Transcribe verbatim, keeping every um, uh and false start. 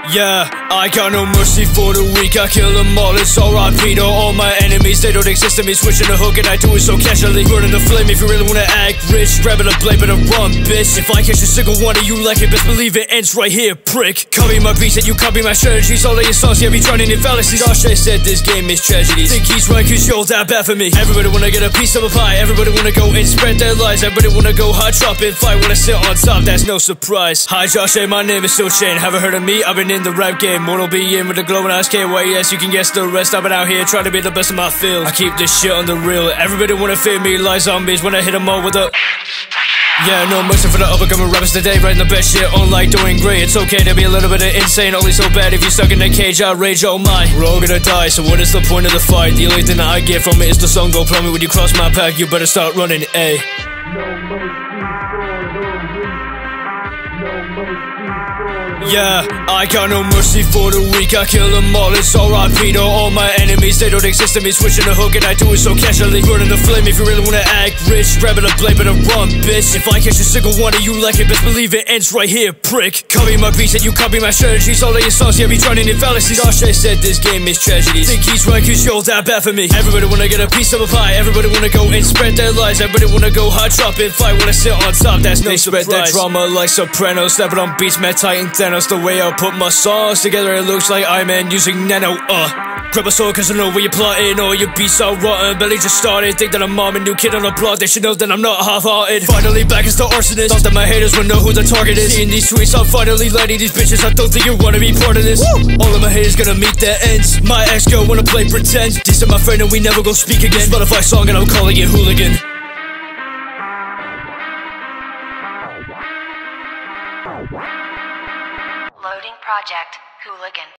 Yeah, I got no mercy for the weak, I kill them all, it's R I P to all my enemies. They don't exist to me, switching the hook and I do it so casually. Burning the flame if you really wanna act rich, grabbing a blade but a run, bitch. If I catch a single one of you like it, best believe it ends right here, prick. Copy my beats and you copy my strategies, all of your songs, yeah, be drowning in fallacies. Josh said this game is tragedy, think he's right cause you're that bad for me. Everybody wanna get a piece of a pie, everybody wanna go and spread their lies. Everybody wanna go hot, drop and fight, wanna sit on top, that's no surprise. Hi Josh, my name is Still Chain, haven't heard of me, I've been in the rap game. Mortal be in with the glowing eyes, K Y S, you can guess the rest. I've been out here trying to be the best of my field. I keep this shit on the real, everybody wanna fear me like zombies when I hit them all with a... Yeah, no mercy for the up-and-coming rappers today, writing the best shit on like doing great. It's okay to be a little bit of insane, only so bad if you're stuck in a cage, I rage, oh my. We're all gonna die, so what is the point of the fight? The only thing that I get from it is the song go plummet. When you cross my path, you better start running, ayy. Yeah, I got no mercy for the weak, I kill them all, it's R I P to all my enemies. They don't exist to me, switching the hook and I do it so casually. Burning the flame if you really wanna act rich, grabbing a blade but a run, bitch. If I catch a single one of you like it, best believe it ends right here, prick. Copy my beats and you copy my strategies, all of your songs, yeah, be drowning in fallacies. Josh said this game is tragedy, think he's right cause you're that bad for me. Everybody wanna get a piece of a pie, everybody wanna go and spread their lies. Everybody wanna go hot, drop and fight, wanna sit on top, that's no surprise. They spread that drama like Sopranos, stepping on beats, Mad Titan Thanos. The way I put my songs together, it looks like I'm in using nano, uh grab a sword cause I know where you're plotting, or your beats are rotten. Barely just started, think that I'm mom, a new kid on the block. They should know that I'm not half-hearted. Finally back as the arsonist, thought that my haters would know who the target is. Seeing these tweets, I'm finally lighting these bitches, I don't think you wanna be part of this. Woo! All of my haters gonna meet their ends. My ex-girl wanna play pretend, these are my friend and we never go speak again. Spotify song and I'm calling it Hooligan. Loading project, Hooligan.